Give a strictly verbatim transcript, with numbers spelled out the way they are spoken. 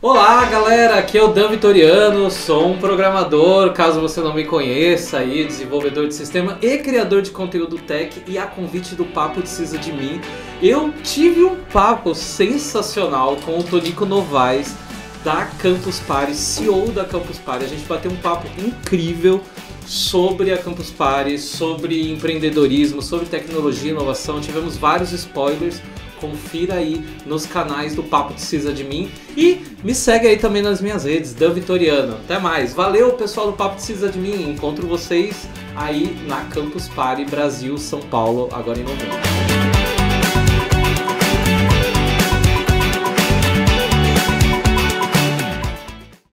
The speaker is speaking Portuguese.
Olá galera, aqui é o Dan Vitoriano, sou um programador, caso você não me conheça, aí, desenvolvedor de sistema e criador de conteúdo tech, e a convite do Papo Precisa de Mim, eu tive um papo sensacional com o Tonico Novaes da Campus Party, C E O da Campus Party. A gente bateu um papo incrível sobre a Campus Party, sobre empreendedorismo, sobre tecnologia e inovação, tivemos vários spoilers. Confira aí nos canais do Papo Precisa de Mim e me segue aí também nas minhas redes, Dan Vitoriano. Até mais, valeu pessoal do Papo Precisa de Mim, encontro vocês aí na Campus Party Brasil, São Paulo, agora em novembro.